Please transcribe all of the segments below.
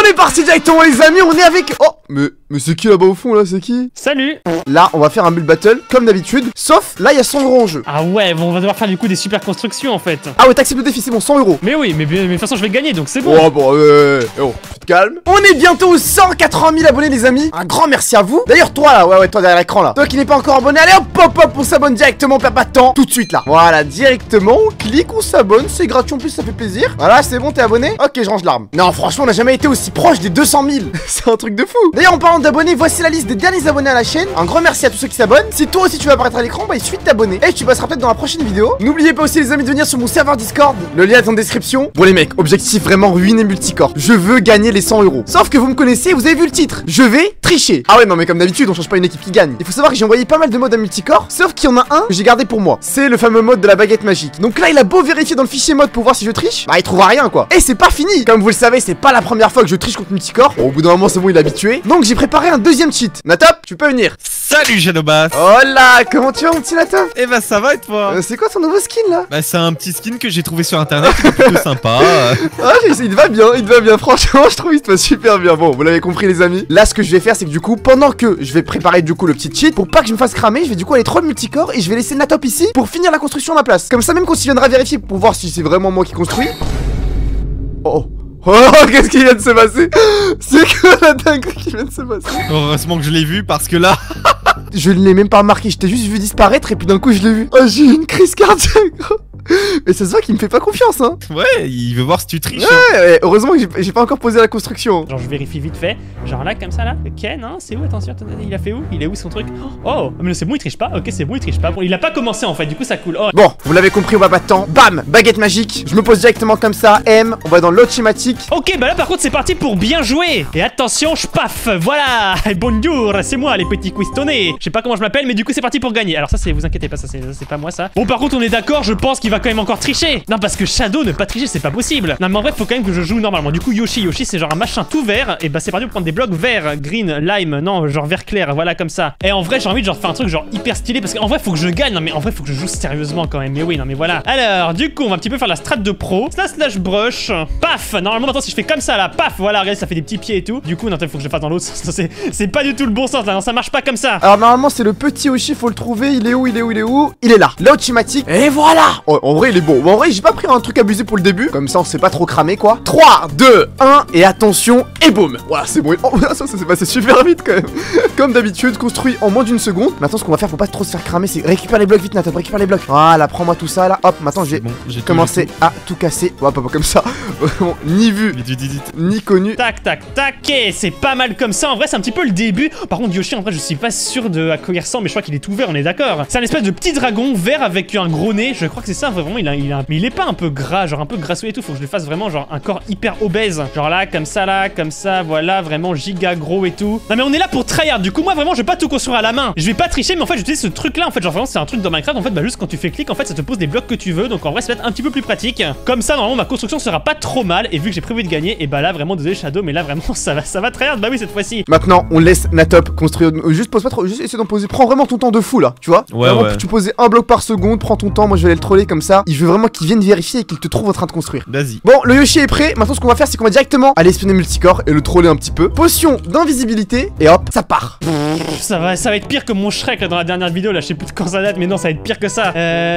est parti directement les amis, on est avec... Oh, mais c'est qui là-bas au fond là, c'est qui? Salut. Là, on va faire un build battle comme d'habitude, sauf là, il y a 100 € en jeu. Ah ouais, bon, on va devoir faire du coup des super constructions en fait. Ah ouais, t'acceptes le défi, c'est bon, 100 €. Mais oui, mais de toute façon je vais gagner donc c'est bon. Oh bon, oh, tu te calmes. On est bientôt aux 180 000 abonnés les amis. Un grand merci à vous. D'ailleurs toi là, ouais, toi derrière l'écran là, toi qui n'es pas encore abonné, allez hop, on s'abonne directement, on perd pas de temps, tout de suite là. Voilà, directement, on clique, on s'abonne, c'est gratuit en plus, ça fait plaisir. Voilà, c'est bon, t'es abonné? Ok, je range l'arme. Non, franchement, on n'a jamais été aussi proche des 200 000. C'est un truc de fou. D'ailleurs, en parlant d'abonnés, voici la liste des derniers abonnés à la chaîne. Un grand merci à tous ceux qui s'abonnent. Si toi aussi tu veux apparaître à l'écran, bah il suffit de t'abonner et tu passeras peut-être dans la prochaine vidéo. N'oubliez pas aussi les amis de venir sur mon serveur Discord. Le lien est en description. Bon les mecs, objectif vraiment ruiner multicorps. Je veux gagner les 100 €. Sauf que vous me connaissez, vous avez vu le titre. Je vais tricher. Ah ouais non mais comme d'habitude, on change pas une équipe qui gagne. Il faut savoir que j'ai envoyé pas mal de modes à multicorps, sauf qu'il y en a un que j'ai gardé pour moi. C'est le fameux mode de la baguette magique. Donc là, il a beau vérifier dans le fichier mode pour voir si je triche, bah il trouvera rien quoi. Et c'est pas fini. Comme vous le savez, c'est pas la première fois que je triche contre multicorps. Bon, au bout d'un moment, c'est bon, il est habitué. Donc j'ai préparé un deuxième cheat. Natop, tu peux venir. Salut Genobas. Oh là, comment tu vas mon petit Natop? Eh bah ça va et toi? C'est quoi ton nouveau skin là? Bah c'est un petit skin que j'ai trouvé sur internet, il est plutôt sympa. Ah il te va bien, franchement je trouve il te va super bien. Bon, vous l'avez compris les amis. Là ce que je vais faire c'est que du coup, pendant que je vais préparer du coup le petit cheat, pour pas que je me fasse cramer, je vais du coup aller troll multicorps et je vais laisser Natop ici pour finir la construction à ma place. Comme ça même quand il viendra vérifier pour voir si c'est vraiment moi qui construis. Oh qu'est-ce qui vient de se passer? C'est quoi la dinguerie qui vient de se passer? Heureusement que je l'ai vu parce que là... Je ne l'ai même pas remarqué, je t'ai juste vu disparaître et puis d'un coup je l'ai vu. Oh j'ai eu une crise cardiaque gros. Mais ça se voit qu'il me fait pas confiance hein. Ouais, il veut voir si tu triches. Ouais, heureusement que j'ai pas encore posé la construction. Genre je vérifie vite fait, genre là comme ça là. Ok non, c'est où? Attention, il a fait où? Il est où son truc? Oh, mais c'est bon, il triche pas. Ok, c'est bon, il triche pas. Bon, il a pas commencé en fait, du coup ça coule. Oh. Bon, vous l'avez compris, on va pas de temps. Bam, baguette magique. Je me pose directement comme ça. M, on va dans l'autre schématique. Ok, bah là par contre c'est parti pour bien jouer. Et attention, je paf, voilà. Bonjour, c'est moi les petits cuistonés. Je sais pas comment je m'appelle, mais du coup c'est parti pour gagner. Alors ça c'est, vous inquiétez pas, ça c'est pas moi ça. Bon par contre on est d'accord, je pense qu'il va quand même encore tricher. Non parce que Shadow ne pas tricher c'est pas possible. Non mais en vrai faut quand même que je joue normalement. Du coup Yoshi c'est genre un machin tout vert. Et bah c'est parti pour prendre des blocs verts, green, lime, non genre vert clair, voilà comme ça. Et en vrai j'ai envie de genre faire un truc genre hyper stylé parce qu'en vrai faut que je gagne. Non mais en vrai faut que je joue sérieusement quand même. Mais oui non mais voilà. Alors du coup on va un petit peu faire la strat de pro. Slash brush. Paf. Normalement maintenant si je fais comme ça là, paf voilà regardez ça fait des petits pieds et tout. Du coup non il faut que je le fasse dans l'autre sens. C'est pas du tout le bon sens là. Non ça marche pas comme ça. Alors normalement c'est le petit Yoshi, faut le trouver. Il est où? Il est là. L'autre schématique. Et voilà. Oh, en vrai il est bon. Bon, en vrai j'ai pas pris un truc abusé pour le début. Comme ça on s'est pas trop cramé quoi. 3, 2, 1 et attention et boum. Voilà c'est bon. Oh, ça s'est passé super vite quand même. Comme d'habitude construit en moins d'une seconde. Maintenant ce qu'on va faire pour pas trop se faire cramer c'est récupérer les blocs vite Nathan. Récupère les blocs. Voilà prends-moi tout ça là. Hop maintenant j'ai commencé à tout casser. Ouais pas comme ça. Ni vu ni connu. Tac tac tac. Ok c'est pas mal comme ça. En vrai c'est un petit peu le début. Par contre Yoshi en vrai je suis pas sûr de à quoi il ressemble. Mais je crois qu'il est tout vert on est d'accord. C'est un espèce de petit dragon vert avec un gros nez. Je crois que c'est ça vraiment mais il est pas un peu gras genre un peu grassouillé et tout. Faut que je le fasse vraiment genre un corps hyper obèse. Genre là comme ça voilà vraiment giga gros et tout. Non mais on est là pour tryhard. Du coup moi vraiment je vais pas tout construire à la main. Je vais pas tricher mais en fait j'utilise ce truc là en fait genre vraiment c'est un truc dans Minecraft en fait bah juste quand tu fais clic en fait ça te pose des blocs que tu veux. Donc en vrai ça va être un petit peu plus pratique. Comme ça normalement ma construction sera pas trop mal. Et vu que j'ai prévu de gagner et bah là vraiment désolé Shadow mais là vraiment ça va tryhard. Bah oui cette fois-ci. Maintenant on laisse Natop construire. Juste pose pas trop, juste essaie d'en poser. Prends vraiment ton temps de fou là, tu vois. Ouais vraiment, ouais. Tu posais un bloc par seconde, prends ton temps, moi je vais aller le troller comme ça. Il veut vraiment qu'il vienne vérifier et qu'il te trouve en train de construire. Vas-y. Bon, le Yoshi est prêt. Maintenant ce qu'on va faire c'est qu'on va directement aller espionner multicorps et le troller un petit peu. Potion d'invisibilité et hop, ça part. Ça va être pire que mon Shrek là, dans la dernière vidéo là, je sais plus de quand ça date mais non ça va être pire que ça.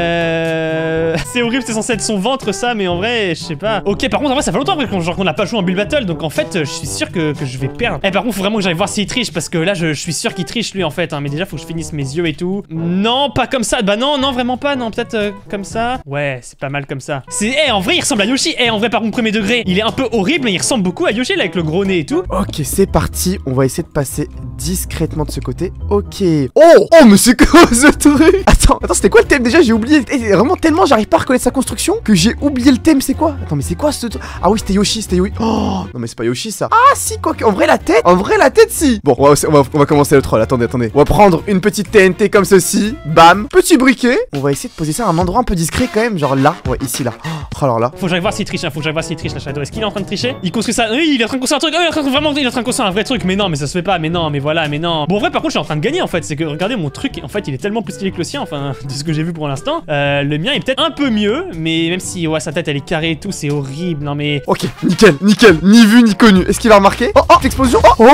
C'est horrible, c'est censé être son ventre ça mais en vrai je sais pas. Ok par contre en vrai ça fait longtemps qu'on n'a pas joué en build battle donc en fait je suis sûr que je vais perdre. Eh par contre faut vraiment que j'aille voir s'il triche parce que là je suis sûr qu'il triche lui en fait hein. Mais déjà faut que je finisse mes yeux et tout. Non pas comme ça, bah non vraiment pas, non peut-être comme ça. Ouais c'est pas mal comme ça. C'est en vrai il ressemble à Yoshi. En vrai par contre premier degré il est un peu horrible mais il ressemble beaucoup à Yoshi là avec le gros nez et tout. Ok c'est parti, on va essayer de passer discrètement de ce côté. Ok. Oh mais c'est quoi ce truc? Attends c'était quoi le thème déjà? J'ai oublié. Vraiment tellement j'arrive pas à reconnaître sa construction que j'ai oublié le thème. C'est quoi? Attends mais c'est quoi ce truc? Ah oui c'était Yoshi, Oh non mais c'est pas Yoshi ça. Ah si quoi. En vrai la tête si. Bon on va commencer le troll. Attendez. On va prendre une petite TNT comme ceci. Bam. Petit briquet. On va essayer de poser ça à un endroit un peu discret. près quand même, genre là. Ouais, ici, là. Oh, alors là. Faut que j'aille voir s'il triche, hein. Faut que j'aille voir s'il triche, la Shadow. Est-ce qu'il est en train de tricher? Il construit ça. Oui, il est en train de construire un truc. Oh, il est en train de construire un vrai truc. Mais non, mais ça se fait pas. Mais non, mais voilà, mais non. Bon, en vrai, par contre, je suis en train de gagner en fait. C'est que regardez mon truc. En fait, il est tellement plus stylé que le sien. Enfin, de ce que j'ai vu pour l'instant. Le mien est peut-être un peu mieux. Mais même si, ouais, sa tête elle est carrée et tout, c'est horrible. Non, mais. Ok, nickel, nickel. Ni vu ni connu. Est-ce qu'il va remarquer? Oh, explosion. Oh,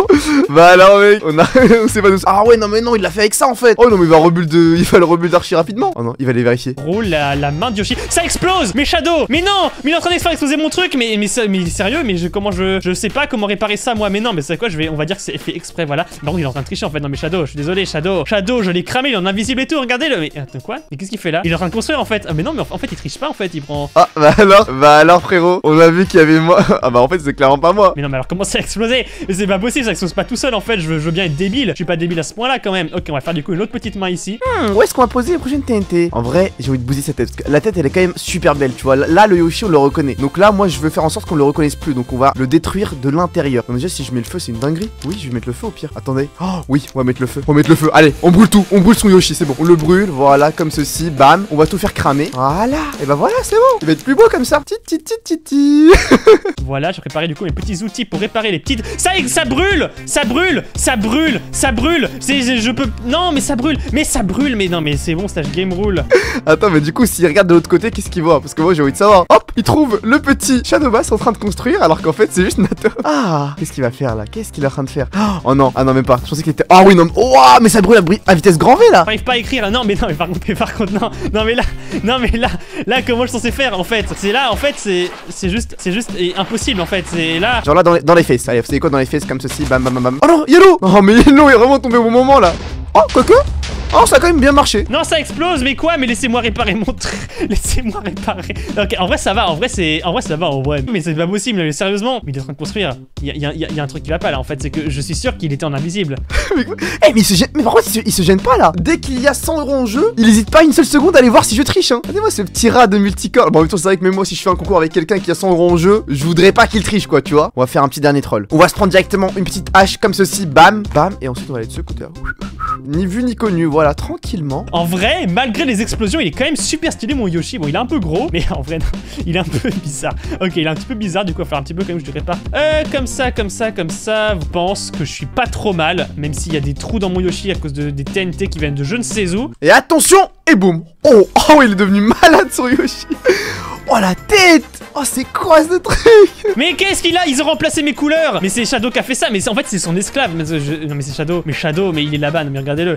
bah alors, mec, on sait pas nous. Ah ouais, non, mais non, il l'a fait avec ça en fait. Oh non, mais il va le rebuild archi rapidement. Oh non, il va aller vérifier. Gros, la main de Yoshi. Ça explose! Mais Shadow! Mais non! Mais il est en train de faire exploser mon truc! Mais sérieux, mais comment je sais pas comment réparer ça moi. Mais non, mais c'est quoi? On va dire que c'est fait exprès, voilà. Par contre, il est en train de tricher en fait. Non, mais Shadow, je suis désolé, Shadow, je l'ai cramé, il est en invisible et tout, regardez-le. Mais attends, quoi? Mais qu'est-ce qu'il fait là? Il est en train de construire en fait. Ah, mais non, mais en fait, il triche pas en fait, il prend. Ah, bah alors, frérot, on a vu qu'il y avait moi. Ah, bah en fait, c'est clairement pas moi. Mais non, mais alors comment ça a explosé? Mais c'est pas possible, ça explose pas tout seul en fait. Je veux bien être débile. Je suis pas débile à ce point-là quand même. Ok, on va faire du coup une autre petite main ici. Où est-ce qu'on va poser les prochaines TNT? En vrai, j'ai envie de bousiller cette tête. Parce que la tête, elle est quand même super belle, tu vois. Là, le Yoshi, on le reconnaît. Donc là, moi, je veux faire en sorte qu'on le reconnaisse plus. Donc on va le détruire de l'intérieur. Donc déjà, si je mets le feu, c'est une dinguerie. Oui, je vais mettre le feu au pire. Attendez. Oh, oui, on va mettre le feu. On va mettre le feu. Allez, on brûle tout. On brûle son Yoshi, c'est bon. On le brûle, voilà, comme ceci. Bam. On va tout faire cramer. Voilà. Et bah voilà, c'est bon. Il va être plus beau comme ça. Titi. Voilà, j'ai préparé du coup mes petits outils pour réparer les petites. Ça brûle! Ça brûle! Ça brûle! Ça brûle! Je peux. Non, mais ça brûle! Mais ça brûle! Mais non, mais c'est bon, stage game rule. Attends, mais du coup, s'il regarde de l'autre côté, qu'est-ce qu'il voit? Parce que moi, j'ai envie de savoir. Hop, il trouve le petit Shadow Bass en train de construire, alors qu'en fait, c'est juste Nato. Ah, qu'est-ce qu'il va faire là? Qu'est-ce qu'il est en train de faire? Oh non, ah non, même pas. Je pensais qu'il était. Ah oui, non, oh, mais ça brûle à vitesse grand V là. J'arrive pas à écrire. Non, mais par contre, non, mais là, comment je suis censé faire en fait? C'est là, en fait, c'est juste impossible en fait. C'est là. Genre là, dans les faces. Allez, vous savez quoi, dans les faces comme ceci, bam, bam, bam, bam. Oh non, Yellow! Oh, mais Yellow est vraiment tombé au bon moment là. Oh, quoique. Oh, ça a quand même bien marché. Non, ça explose, mais quoi? Mais laissez-moi réparer mon truc. Laissez-moi réparer. Ok, en vrai, ça va. En vrai, ça va. En vrai. Mais c'est pas possible, mais sérieusement. Mais il est en train de construire. Il y a un truc qui va pas là. En fait, c'est que je suis sûr qu'il était en invisible. mais il se gêne. Mais par contre, il se gêne pas là. Dès qu'il y a 100 € en jeu, il hésite pas une seule seconde à aller voir si je triche. Hein. Regardez-moi ce petit rat de multicore. Bon, en même temps, c'est vrai que même moi, si je fais un concours avec quelqu'un qui a 100 € en jeu, je voudrais pas qu'il triche, quoi, tu vois. On va faire un petit dernier troll. On va se prendre directement une petite hache comme ceci. Bam, bam. Et ensuite, on va aller de ce côté-là. Ni vu ni connu. Voilà, tranquillement. En vrai, malgré les explosions, il est quand même super stylé mon Yoshi. Bon, il est un peu gros, mais en vrai, non, il est un peu bizarre. Ok, il est un petit peu bizarre, du coup, on va faire un petit peu comme je dirais pas. Comme ça. Je pense que je suis pas trop mal, même s'il y a des trous dans mon Yoshi à cause des TNT qui viennent de je ne sais où. Et attention, et boum. Oh, il est devenu malade sur Yoshi. Oh, la tête. Oh, c'est quoi ce truc? Mais qu'est-ce qu'il a? Ils ont remplacé mes couleurs. Mais c'est Shadow qui a fait ça. Mais en fait, c'est son esclave. Non, mais c'est Shadow. Mais il est là-bas. Non, mais regardez-le.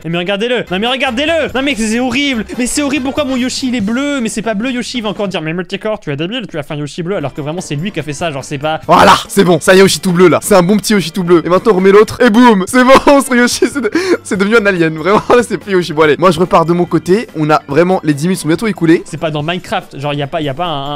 Non, mais c'est horrible. Mais c'est horrible. Pourquoi mon Yoshi il est bleu? Mais c'est pas bleu, Yoshi. Il va encore dire, mais Multicore, tu es débile. Tu as fait un Yoshi bleu. Alors que vraiment, c'est lui qui a fait ça. Genre, c'est pas. Voilà, c'est bon. Ça y est, Yoshi tout bleu là. C'est un bon petit Yoshi tout bleu. Et maintenant, on remet l'autre. Et boum. C'est bon. Sur Yoshi, c'est devenu un alien. Vraiment, là, c'est plus Yoshi. Bon, allez. Moi, je repars de mon côté. On a vraiment. Les 10 minutes sont bientôt écoulées. C'est pas dans Minecraft. Genre, y a pas un.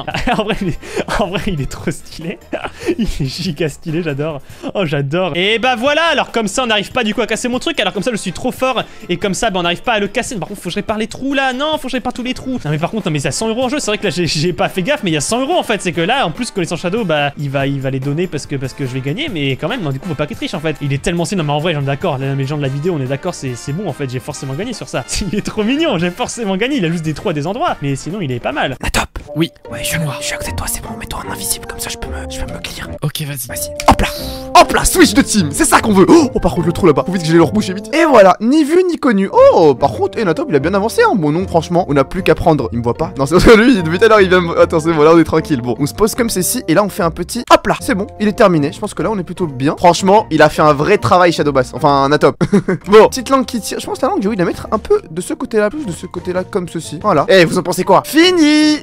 En vrai, il est trop stylé. Il est giga stylé, j'adore. Oh, j'adore. Et bah voilà, alors comme ça, on n'arrive pas du coup à casser mon truc. Alors comme ça, je suis trop fort. Et comme ça, bah, on n'arrive pas à le casser. Par contre, faut que je répare les trous là. Non, faut que je répare tous les trous. Non, mais par contre, non, mais il y a 100 € en jeu. C'est vrai que là, j'ai pas fait gaffe, mais il y a 100 € en fait. C'est que là, en plus, connaissant Shadow, bah, il va les donner parce que je vais gagner. Mais quand même, non, du coup, faut pas qu'il triche en fait. Il est tellement stylé. Non, mais en vrai, j'en ai d'accord. Les gens de la vidéo, on est d'accord, c'est bon en fait. J'ai forcément gagné sur ça. Il est trop mignon. J'ai forcément gagné. Il a juste des trous à des endroits. Mais sinon, il est pas mal. La top. Oui. Ouais, je suis à côté de toi, c'est bon. Mets-toi en invisible comme ça, je peux me clear. Ok, vas-y. Hop là, switch de team, c'est ça qu'on veut. Oh, par contre, le trou là-bas, faut vite que j'aille le reboucher vite. Et voilà, ni vu ni connu. Oh, par contre, Natop, il a bien avancé, hein. Bon, non, franchement, on a plus qu'à prendre. Il me voit pas. Non, c'est lui, depuis tout à l'heure, il vient me. Attends, c'est bon, là, on est tranquille. Bon, on se pose comme ceci, et là, on fait un petit. Hop là, c'est bon, il est terminé. Je pense que là, on est plutôt bien. Franchement, il a fait un vrai travail, Shadow Bass. Enfin, Natop. Bon, petite langue qui tire. Je pense que la langue, j'ai envie de la mettre un peu de ce côté-là, plus de ce côté-là, comme ceci. Voilà. Eh, vous en pensez quoi? Fini!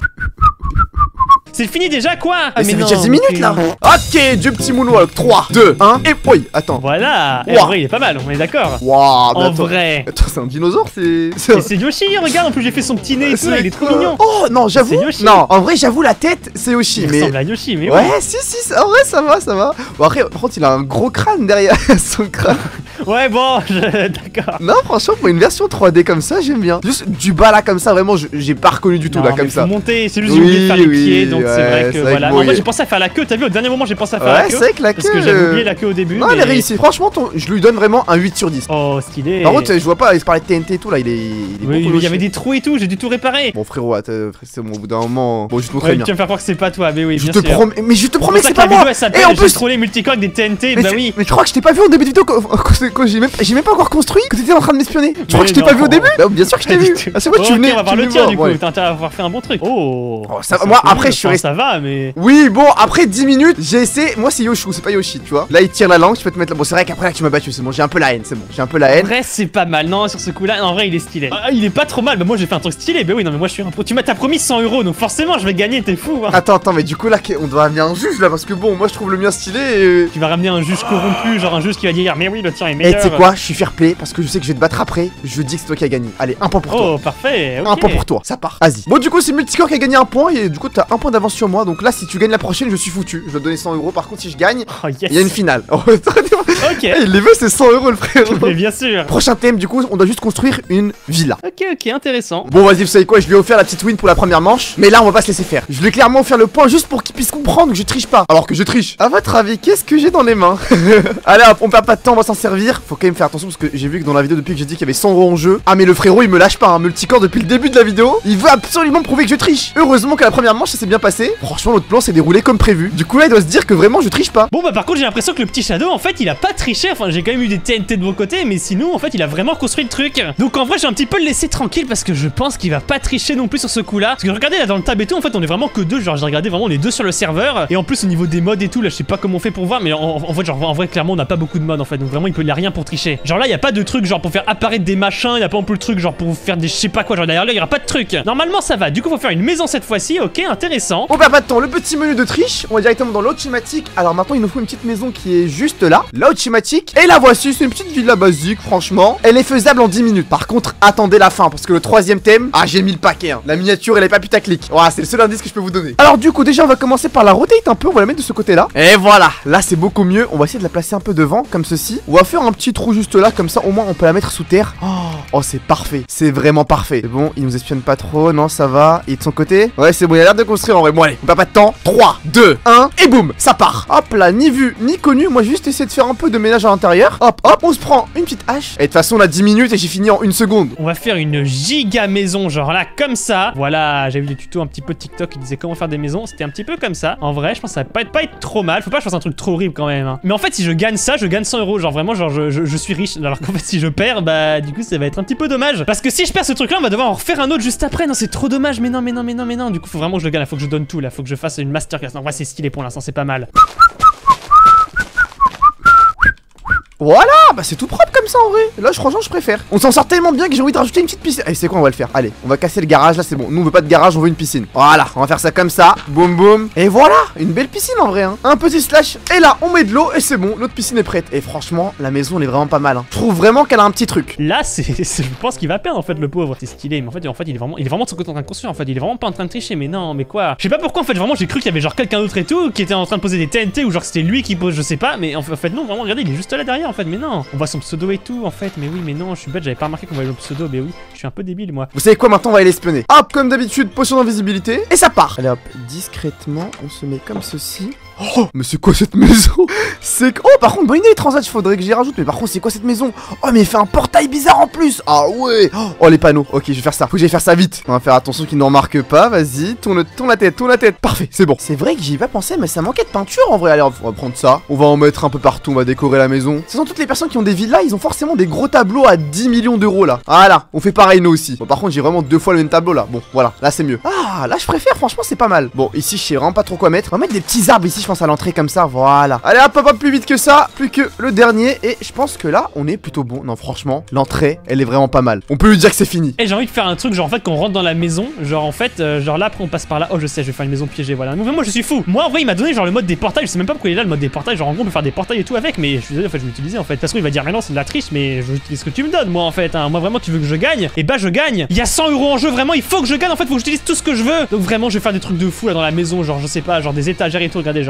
C'est fini déjà quoi? Mais ça fait déjà 10 minutes là. Ok, du petit moonwalk. 3, 2, 1 et oui, attends. Voilà. Et en vrai, il est pas mal, on est d'accord. Waouh, en vrai. Attends, c'est un dinosaure, c'est Yoshi, regarde, en plus j'ai fait son petit nez et tout, là, il est trop mignon. Oh non, j'avoue. Non, en vrai, j'avoue, la tête, c'est Yoshi. Il ressemble à Yoshi, mais ouais, si, en vrai, ça va. Bon, après, par contre, il a un gros crâne derrière son crâne. Ouais, bon, d'accord. Non, franchement, pour une version 3D comme ça, j'aime bien. Juste du bas là, comme ça, vraiment, j'ai pas reconnu du tout Non, là, mais comme faut ça. monter, c'est juste j'ai oublié de faire les pieds, donc c'est vrai que voilà. bon, Non, moi j'ai pensé à faire la queue, t'as vu, au dernier moment j'ai pensé à faire la Ouais, queue. c'est vrai que la queue. Parce que j'avais oublié la queue au début. Non, mais... elle est réussie. Franchement, je lui donne vraiment un 8 sur 10. Oh, stylé. Par contre, je vois pas, il se parlait de TNT et tout là, il est Oui, beaucoup mais il y avait loché. des trous et tout, j'ai dû tout réparer. Bon, frérot, c'est bon, au bout d'un moment. Bon, je te montre Ouais, bien. tu vas me faire croire que c'est pas toi, mais oui, Je bien te sûr. promets, mais je te promets que c'est C'est pas pour ça moi. que la vidéo elle s'appelle Et en J'ai plus, trollé multicorps avec des TNT, bah oui. mais tu crois que je t'ai pas vu en début de vidéo quand j'ai même pas encore construit, que t'étais en train de m'espionner. Tu crois que je t'ai pas vu au début? Bah, bien sûr que je t'ai vu. Ah, c'est vrai, tu venais. On va voir tu le venais tien voir, du coup, ouais. t'as intérêt à avoir fait un bon truc. Oh, ça va, c'est moi, cool, après, je suis enfin, resté. Ça va, mais. Oui, bon, après 10 minutes, j'ai essayé. Moi, c'est Yoshu, c'est pas Yoshi, tu vois. Là, il tire la langue, je peux te mettre là. Bon, c'est vrai qu'après, là, tu m'as battu, c'est bon, j'ai un peu la haine, c'est bon, j'ai un peu la En haine. vrai, c'est pas mal. Non, sur ce coup-là, en vrai, il est stylé. Ah, il est pas trop mal. Bah, moi, j'ai fait un truc stylé. Bah oui, non, mais moi, je suis un pro. Tu m'as promis 100 €, donc forcément, je vais gagner. T'es fou, hein. Attends, mais du coup, là, on doit amener un juge là, parce que bon, moi, je trouve le mien stylé et. Tu vas ramener un juge corrompu, genre un juge qui va dire, mais oui, le tien est Et meilleur. tu sais quoi, je suis fair play parce que je sais que je vais te battre après. Je dis que c'est toi qui as gagné. Allez, un point pour toi. Oh, parfait. Ok. Un point pour toi, ça part. Vas-y. Bon, du coup, c'est Multicore qui a gagné un point et du coup, t'as un point d'avance sur moi. Donc là, si tu gagnes la prochaine, je suis foutu. Je dois te donner 100 €. Par contre, si je gagne, Oh, yes. il y a une finale. Oh, Ok. il les veut, c'est 100 € le frère. Mais bien sûr. Prochain thème, du coup, on doit juste construire une villa. Ok, intéressant. Bon, vas-y, vous savez quoi, je lui ai offert la petite win pour la première manche. Mais là, on va pas se laisser faire. Je lui ai clairement offert le point juste pour qu'il puisse comprendre que je triche pas. Alors que je triche. À votre avis, qu'est-ce que j'ai dans les mains? Allez, hop, on perd pas de temps, on va s'en servir. Faut quand même faire attention parce que j'ai vu que dans la vidéo, depuis que j'ai dit qu'il y avait 100 € en jeu. Ah, mais le frérot, il me lâche pas, hein. Multicore depuis le début de la vidéo. Il veut absolument me prouver que je triche. Heureusement que la première manche, ça s'est bien passé. Franchement, notre plan s'est déroulé comme prévu. Du coup, là, il doit se dire que vraiment, je triche pas. Bon, bah, par contre, j'ai l'impression que le petit Shadow, en fait, il a pas triché. Enfin, j'ai quand même eu des TNT de mon côté, mais sinon, en fait, il a vraiment construit le truc. Donc, en vrai, j'ai un petit peu le laissé tranquille parce que je pense qu'il va pas tricher non plus sur ce coup-là. Parce que regardez là dans le tab et tout, en fait, on est vraiment que deux. Genre, j'ai regardé vraiment les deux sur le serveur. Et en plus, au niveau des modes et tout, là, je sais pas comment on fait pour voir, mais en fait, genre, en vrai, clairement, on n'a pas beaucoup de modes en fait. Donc, vraiment, il a rien pour tricher. Genre là, il y a pas de truc genre pour faire apparaître des machins. Il y a pas non plus le truc genre pour faire des je sais pas quoi. Genre derrière là, il y aura pas de truc. Normalement, ça va. Du coup, faut faire une maison cette fois-ci. Ok, intéressant. On perd pas de temps, le petit menu de triche, on va directement dans l'automatique. Alors maintenant il nous faut une petite maison qui est juste là, l'automatique. Et la voici, c'est une petite villa basique, franchement. Elle est faisable en 10 minutes. Par contre, attendez la fin, parce que le troisième thème, ah j'ai mis le paquet, hein. La miniature elle est pas putaclic. Voilà, c'est le seul indice que je peux vous donner. Alors du coup déjà on va commencer par la rotate un peu, on va la mettre de ce côté là. Et voilà, là c'est beaucoup mieux. On va essayer de la placer un peu devant, comme ceci. On va faire un petit trou juste là, comme ça au moins on peut la mettre sous terre. Oh c'est parfait, c'est vraiment parfait. C'est bon, il nous espionne pas trop, non ça va. Et de son côté, ouais c'est bon, il a l'air de construire en vrai. Bon allez, on perd pas de temps. 3, 2, 1 et boum, ça part. Hop là, ni vu, ni connu. Moi juste essayer de faire un peu de ménage à l'intérieur. Hop, hop, on se prend une petite hache. Et de toute façon on a 10 minutes et j'ai fini en 1 seconde. On va faire une giga maison, genre là, comme ça. Voilà, j'ai vu des tutos un petit peu TikTok qui disaient comment faire des maisons. C'était un petit peu comme ça. En vrai, je pense que ça va pas être trop mal. Faut pas que je fasse un truc trop horrible quand même, hein. Mais en fait, si je gagne ça, je gagne 100 €. Genre vraiment, genre je suis riche. Alors qu'en fait, si je perds, bah du coup, ça va être un petit peu dommage. Parce que si je perds ce truc-là, on va devoir en refaire un autre juste après. Non, c'est trop dommage. Mais non, mais non, mais non, mais non. Du coup, faut vraiment que je le gagne. Là, faut que je donne tout. Là, faut que je fasse une masterclass. En vrai, c'est stylé pour l'instant, c'est pas mal. Voilà, bah c'est tout propre comme ça en vrai. Là franchement je préfère. On s'en sort tellement bien que j'ai envie de rajouter une petite piscine. Allez c'est quoi, on va le faire. Allez, on va casser le garage là, c'est bon. Nous on veut pas de garage, on veut une piscine. Voilà, on va faire ça comme ça. Boum boum. Et voilà, une belle piscine en vrai, hein. Un petit slash. Et là on met de l'eau et c'est bon, notre piscine est prête. Et franchement la maison elle est vraiment pas mal, hein. Je trouve vraiment qu'elle a un petit truc. Là, je pense qu'il va perdre en fait le pauvre. C'est stylé, mais en fait il est vraiment de son côté en train de construire. En fait, il est vraiment pas en train de tricher. Mais non, mais quoi. Je sais pas pourquoi en fait vraiment j'ai cru qu'il y avait genre quelqu'un d'autre et tout qui était en train de poser des TNT ou genre c'était lui qui pose, je sais pas. Mais en fait non, vraiment regardez, il est juste là derrière en fait. Mais non, on voit son pseudo et tout en fait. Mais oui, mais non, je suis bête, j'avais pas remarqué qu'on voyait le pseudo. Mais oui, je suis un peu débile moi. Vous savez quoi, maintenant on va aller espionner. Hop, comme d'habitude, potion d'invisibilité. Et ça part. Allez hop, discrètement, on se met comme ceci. Oh, mais c'est quoi cette maison? C'est... Oh, par contre, bonne idée, Transat, il faudrait que j'y rajoute. Mais par contre, c'est quoi cette maison? Oh, mais il fait un portail bizarre en plus. Ah ouais. Oh, les panneaux. Ok, je vais faire ça. Faut que j'aille faire ça vite. On va faire attention qu'il ne remarque pas. Vas-y, tourne la tête, tourne la tête. Parfait, c'est bon. C'est vrai que j'y ai pas pensé, mais ça manquait de peinture en vrai. Allez, on va prendre ça. On va en mettre un peu partout. On va décorer la maison. Ce sont toutes les personnes qui ont des villas. Ils ont forcément des gros tableaux à 10 millions d'euros là. Voilà, on fait pareil nous aussi. Bon, par contre, j'ai vraiment 2 fois le même tableau là. Bon, voilà, là c'est mieux. Ah, là je préfère. Franchement, c'est pas mal. Bon, ici, je sais vraiment pas trop quoi mettre. On va mettre des petits arbres ici, je pense, à l'entrée comme ça. Voilà. Allez hop hop hop, plus vite que ça. Plus que le dernier. Et je pense que là on est plutôt bon. Non franchement, l'entrée elle est vraiment pas mal. On peut lui dire que c'est fini. Et j'ai envie de faire un truc genre en fait qu'on rentre dans la maison. Genre en fait, genre là après on passe par là. Oh je sais, je vais faire une maison piégée, voilà. Mais moi je suis fou. Moi en vrai il m'a donné genre le mode des portails. Je sais même pas pourquoi il est là le mode des portails. Genre en gros on peut faire des portails et tout avec. Mais je suis désolé, en fait je vais l'utiliser en fait. Parce qu'il va dire mais non c'est de la triche. Mais je vais utiliser ce que tu me donnes moi en fait, hein. Moi vraiment tu veux que je gagne. Et bah je gagne. Il y a 100 € en jeu, vraiment il faut que je gagne. En fait faut que j'utilise tout ce que je veux. Donc vraiment je vais faire des trucs de fou là dans la maison. Genre je sais pas, genre des étagères et tout. Regardez,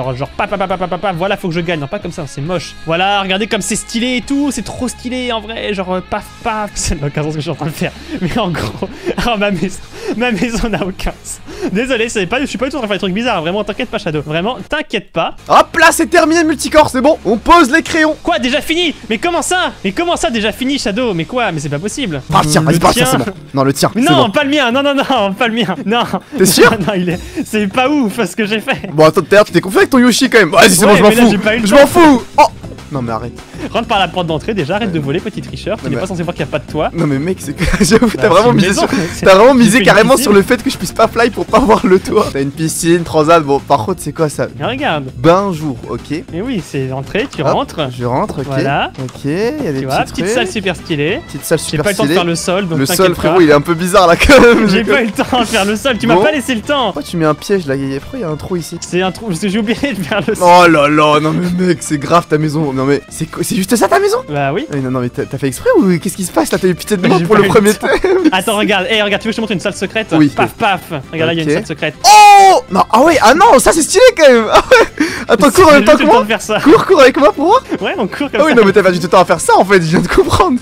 Genre, voilà, faut que je gagne. Non, pas comme ça, c'est moche. Voilà, regardez comme c'est stylé et tout. C'est trop stylé en vrai. Genre, paf. Ça n'a aucun sens ce que je suis en train de faire. Mais en gros, alors, ma maison n'a aucun sens. Désolé, je suis pas du tout en train de faire des trucs bizarres. Vraiment, t'inquiète pas, Shadow. Vraiment, t'inquiète pas. Hop là, c'est terminé le multicorps, c'est bon. On pose les crayons. Quoi, déjà fini? Mais comment ça déjà fini, Shadow? Mais quoi? Mais c'est pas possible. Ah, tiens, vas-y, pas le tien, c'est bon. Non, le tien. Mais non, pas le mien. Non, pas le mien. Non. T'es sûr? Non, c'est pas ouf ce que j'ai fait. Bon, attends, tout à l'heure, tu t'es confié avec ton Yoshi quand même. Vas-y, c'est bon, je m'en mais là, fous. j'ai pas eu le Je temps. m'en fous. Oh. Non, mais arrête. Rentre par la porte d'entrée déjà, arrête de voler, petit tricheur. Tu n'es pas censé voir qu'il n'y a pas de toit. Non, mais mec, c'est que. J'avoue, Bah, t'as vraiment c'est une misé maison, sur. c'est- T'as vraiment tu misé fais une carrément piscine. sur le fait que je puisse pas fly pour pas voir le toit. T'as une piscine, transat. Bon, par contre, c'est quoi ça? Mais regarde. Bain jour, ok. Mais oui, c'est l'entrée, tu Hop, rentres. Je rentre, ok. Voilà. Ok, il y a des Tu vois, petits petite trucs. salle super stylée. Petite salle J'ai super pas eu le temps de stylée. faire le sol, donc Le t'inquiète sol, pas. frérot, il est un peu bizarre là quand même. J'ai pas eu le temps de faire le sol, tu m'as Bon. pas laissé le temps. Pourquoi tu mets un piège là? Pourquoi il y a un trou ici? C'est un trou, parce que j'ai oublié de faire le sol. Oh là là, non mais mec, c'est grave ta maison. Non mais c'est juste ça ta maison? Bah oui. Non mais t'as fait exprès ou qu'est-ce qui se passe là? T'as eu pitié de moi J'ai pour pas le eu premier le temps. thème? Attends, regarde, regarde, tu veux que je te montre une salle secrète? Oui. Paf. Regarde là, il y a une Ok. salle secrète. Oh non, ah ouais, ah non, ça c'est stylé quand même. Ah ouais. Attends, cours en même temps J'ai que juste eu le temps moi. de faire ça. Cours avec moi pour voir. Ouais, on court comme Ah oui, ça. non mais t'as perdu du temps à faire ça en fait, je viens de comprendre.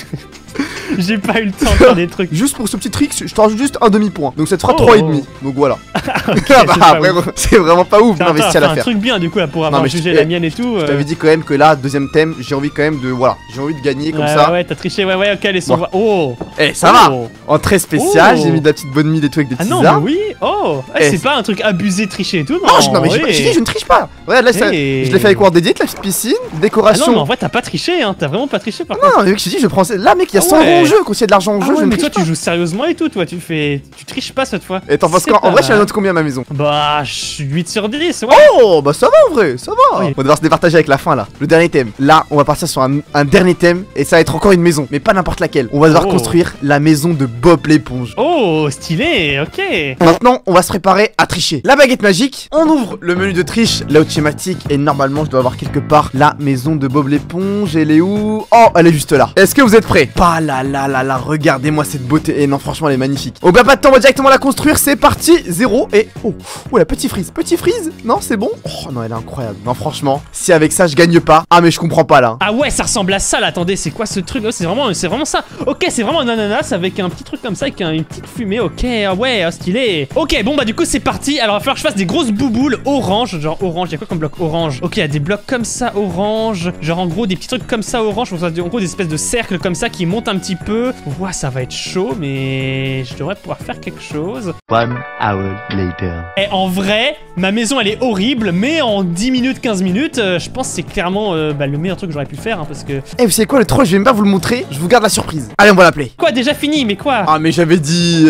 J'ai pas eu le temps de faire des trucs. Juste pour ce petit trick, je te rajoute juste un demi-point. Donc ça te fera Oh. 3,5. Donc voilà. Ok, Ah bah, c'est pas après, ouf. c'est vraiment pas ouf T'as d'investir à fait la un faire. truc bien du coup là pour Non, avoir mais jugé je- la mienne et tout. Je t'avais dit quand même que là, deuxième thème, j'ai envie quand même de. Voilà, j'ai envie de gagner comme Ouais, ça. ouais, t'as triché, ouais, ok, allez, Bon. on va. Oh! Eh, ça va. Oh. En très spécial, Oh. j'ai mis de la petite bonne mine et tout avec des Ah petits non, mais arbres. oui! Oh! Ah, Eh, c'est pas un truc abusé, triché et tout, non? Non, mais j'ai dit, je ne triche pas. Regarde, là, Eh. je l'ai fait avec Word Edit, la petite piscine, Ah non, décoration. mais en vrai, t'as pas triché, hein, t'as vraiment pas triché par contre. Non, mais mec, je te dis, je prends. Là, mec, il y a Ah 100 euros ouais. en jeu. Quand il y a de l'argent en Ah jeu, ouais, je ne mais toi, triche tu joues sérieusement et tout, toi, tu triches pas cette fois. pas. Et t'en penses C'est quoi? En pas vrai, je suis à mal. note combien ma maison? Bah, je suis 8 sur 10, ouais. Oh, bah ça va en vrai, ça va. Oui. On va devoir se départager avec la fin là. Le dernier thème. Là, on va partir sur un dernier thème et ça va être encore une maison, mais pas n'importe laquelle. On va devoir Oh. construire la maison de Bob l'éponge. Oh, stylé, ok. Maintenant, on va se préparer à tricher. La baguette magique, on ouvre le menu de triche, là thématique, et normalement, je dois avoir quelque part la maison de Bob l'éponge. Elle est où? Oh, elle est juste là. Est-ce que vous êtes prêts? Pas là, regardez-moi cette beauté. Et non, franchement, elle est magnifique. On perd pas de temps, on va directement la construire. C'est parti, 0 et oh, la petit freeze. Non, c'est bon? Oh non, elle est incroyable. Non, franchement, si avec ça je gagne pas, ah mais je comprends pas là. Ah ouais, ça ressemble à ça là, attendez, c'est quoi ce truc? Oh, c'est vraiment ça. Ok, c'est vraiment un ananas avec un petit truc comme ça, avec une petite fumée, ok, ah ouais, ah, stylé. Ok, bon bah du coup c'est parti, alors il va falloir que je fasse des grosses bouboules orange, genre orange, il y a quoi comme bloc orange? Ok, il y a des blocs comme ça orange, genre en gros des petits trucs comme ça orange, en gros des espèces de cercles comme ça qui montent un petit peu. Ouah, ça va être chaud, mais je devrais pouvoir faire quelque chose. 1 hour later. Et en vrai, ma maison elle est horrible, mais en 10 minutes, 15 minutes, je pense que c'est clairement bah, le meilleur truc que j'aurais pu faire, hein, parce que... Eh, vous savez quoi, le troll, je vais même pas vous le montrer, je vous garde la surprise. Allez, on va l'appeler. Quoi, déjà fini, mais quoi? Ah, mais j'avais dit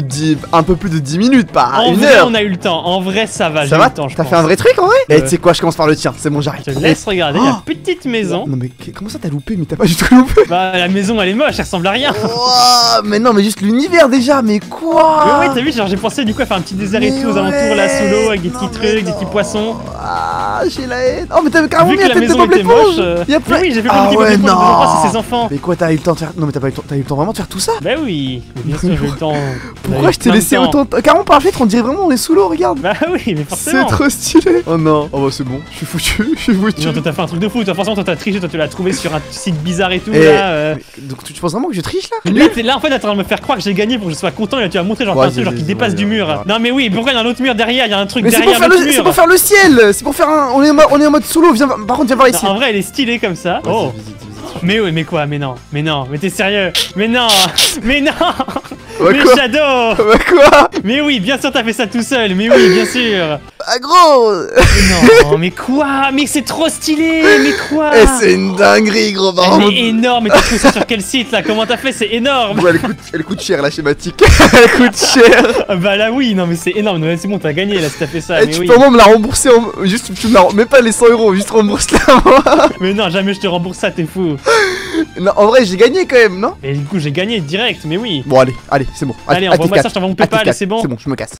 un peu plus de 10 minutes, pas En une vrai, heure. on a eu le temps. En vrai, ça va. J'ai Ça eu va? le temps, je T'as pense. fait un vrai truc en vrai? Eh, Ouais. tu sais quoi, je commence par le tien, c'est bon, j'arrête. Je te laisse regarder Oh. la petite maison. Non, mais comment ça t'as loupé? Mais t'as pas du tout loupé. Bah, la maison, elle est moche, elle ressemble à rien. Ouah, mais non, mais juste l'univers déjà, mais quoi? Mais ouais, t'as vu, genre, j'ai pensé du coup à faire un petit désert et Mais tout aux alentours, là, sous l'eau, avec des non, petits mais trucs, des non. petits poissons. Ah, j'ai la haine. Oh, mais t'avais carrément Vu mis que la la tête de maison Bob était l'éponge. moche. Il y a plein. Mais oui, j'ai fait Ah plein de petits ouais, Bob l'éponge, non. c'est ses enfants. Mais quoi, t'as eu le temps de faire. Non, mais t'as eu le temps vraiment de faire tout ça? Bah oui, mais bien sûr, j'ai eu le temps. Pourquoi je t'ai laissé autant de temps? Carrément, par la fenêtre, on dirait vraiment on est sous l'eau, regarde. Bah oui, mais C'est forcément. trop stylé. Oh non. Oh bah, c'est bon, je suis foutu, je suis foutu. Non, toi, t'as fait un truc de fou. Toi, forcément, toi, t'as triché, toi, tu l'as trouvé sur un site bizarre et tout, Eh, là. Donc, tu penses vraiment que je triche là? Là, en fait, t'es en train de me faire croire que j'ai gagné pour que je sois content. Et là, tu vas montrer genre Ouais, un truc genre qui vas-y, dépasse vas-y, du mur. vas-y. Non, mais oui, pourquoi il y a un autre mur derrière? Il y a un truc Mais c'est derrière pour, faire l'autre le, c'est mur. pour faire le ciel. C'est pour faire un. On est en mode solo. Viens, par contre, viens voir ici. Non, en vrai, elle est stylée comme ça. Oh. Mais oui, mais quoi? Mais non, mais t'es sérieux? Mais non, mais non, Bah mais quoi? Shadow! Bah quoi? Mais oui, bien sûr, t'as fait ça tout seul. Mais oui, bien sûr. Ah gros. Mais non, mais quoi? Mais c'est trop stylé. Mais quoi? Eh, c'est une dinguerie, gros. Par Elle contre. est énorme. Mais t'as trouvé ça sur quel site là? Comment t'as fait? C'est énorme. Ouais, elle coûte cher la schématique. Elle coûte cher. Ah bah là oui, non mais c'est énorme. Non, mais c'est bon, t'as gagné là si t'as fait ça. Eh, Mais tu oui. peux vraiment me la rembourser juste, tu me la mets pas les 100 euros, juste rembourse-la moi. Mais non, jamais je te rembourse ça. T'es fou. Non, en vrai, j'ai gagné quand même, non? Et du coup, j'ai gagné direct. Mais oui. Bon, allez, c'est bon. Allez, envoie-moi ça. Je t'envoie mon PayPal et c'est bon. C'est bon, je me casse.